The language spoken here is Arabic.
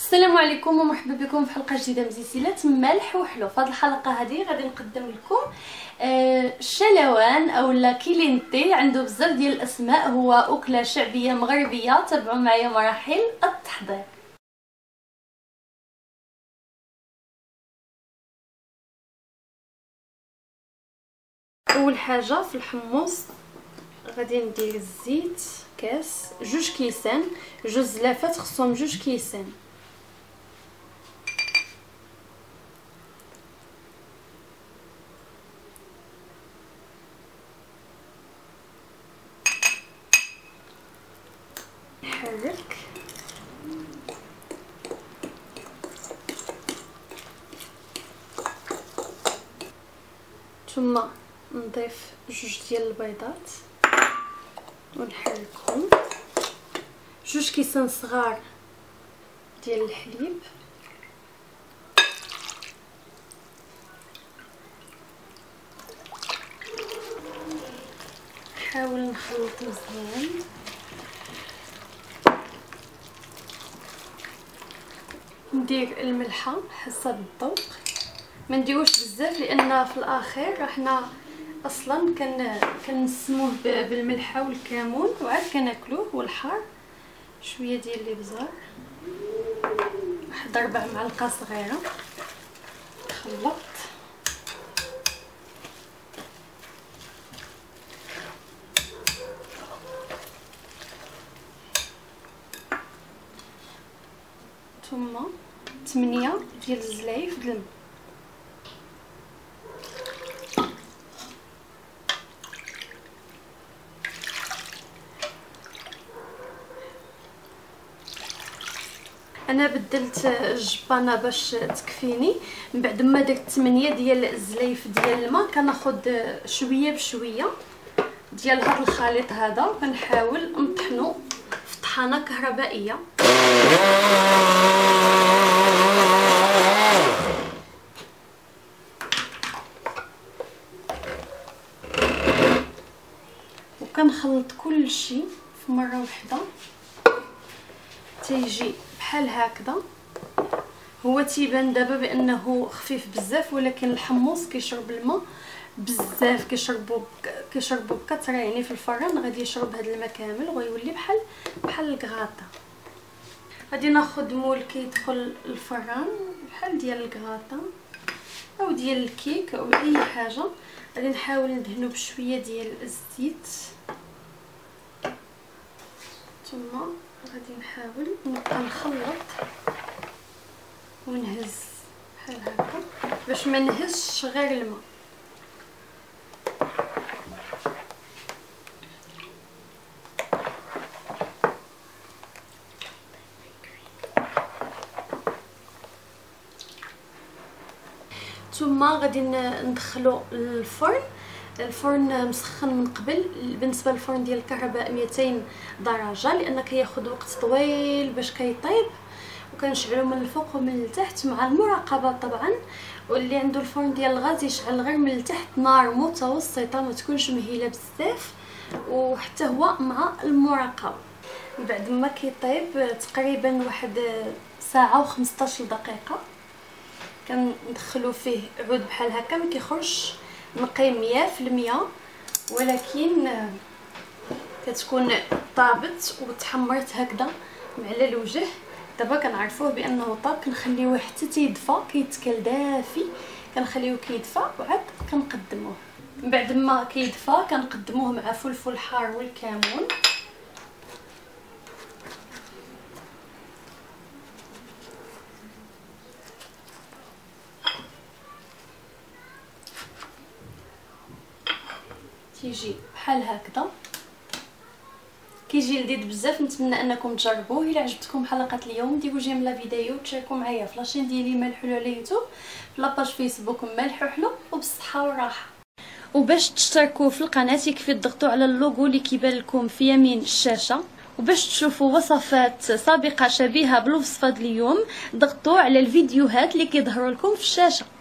السلام عليكم ومرحبا بكم في حلقه جديده من سلسله ملح وحلو. في هذه الحلقه هذه غادي نقدم لكم الشلوان اولا كيلينتي. عنده بزاف ديال الاسماء، هو اكله شعبيه مغربيه. تابعوا معايا مراحل التحضير. اول حاجه في الحمص غادي ندير الزيت كاس، 2 كيسان، 2 زلافات خصهم 2 كيسان. نحرك ثم نضيف 2 ديال البيضات ونحركهم، 2 كيسان صغار ديال الحليب، نحاول نخلط مزيان. ندير الملحه حسب الذوق، ما نديروش بزاف لان في الاخير حنا اصلا كنسموه بالملحه والكمون وعاد كناكلوه، والحار شويه ديال الابزار، واحد 4 معالق صغيره. خلط ثم 8 ديال الزلايف ديال الماء. انا بدلت الجبانه باش تكفيني. من بعد ما درت 8 ديال الزلايف ديال الماء كناخذ شويه بشويه ديال هذا الخليط هذا وكنحاول نطحنو في طحانه كهربائيه. وكنخلط كل شيء في مره واحده تيجي بحال هكذا. هو تيبان دابا بانه خفيف بزاف، ولكن الحمص كيشرب الماء بزاف، كيشربوا بكثره، يعني في الفران غادي يشرب هذا الماء كامل وغيولي بحال الكغاطه. غادي ناخذ مول كيدخل الفران بحال ديال الكغاطه او ديال الكيك او اي حاجه. غادي نحاول ندهنو بشويه ديال الزيت، ثم غادي نحاول نبقى نخلط ونهز بحال هكا باش ما نهزش غير الماء. ثم غادي ندخلو الفرن مسخن من قبل. بالنسبه للفرن ديال الكهرباء 200 درجه لان كياخذ وقت طويل باش كيطيب، وكنشعلو من الفوق ومن التحت مع المراقبه طبعا. واللي عنده الفرن ديال الغاز يشعل غير من التحت نار متوسطه، ما تكونش مهيله بزاف، وحتى هو مع المراقبه. بعد ما كيطيب تقريبا واحد ساعه و15 دقيقه كندخلو فيه عود بحال هكا، ما كيخرجش نقي 100%، ولكن كتكون طابت وتحمرت هكذا على الوجه. دابا كنعرفوه بانه طاب، كنخليوه حتى تيدفى، كيتكل دافي، كنخليوه كيدفى وعاد كنقدموه. من بعد ما كيدفى كنقدموه مع فلفل حار والكمون. تيجي بحال هكذا، كيجي لذيذ بزاف. نتمنى انكم تجربوه. الى عجبتكم حلقه اليوم ديروا جيم لا فيديو وتشاركوا معايا في لاشين ديالي ملح وحلو على يوتيوب، في لاباج فيسبوك ملح وحلو، وبالصحه والراحه. وباش تشتركوا في القناه يكفي تضغطوا على اللوغو اللي كيبان لكم في يمين الشاشه. وباش تشوفوا وصفات سابقه شبيهه بالوصفه ديال اليوم ضغطوا على الفيديوهات اللي كيظهروا لكم في الشاشه.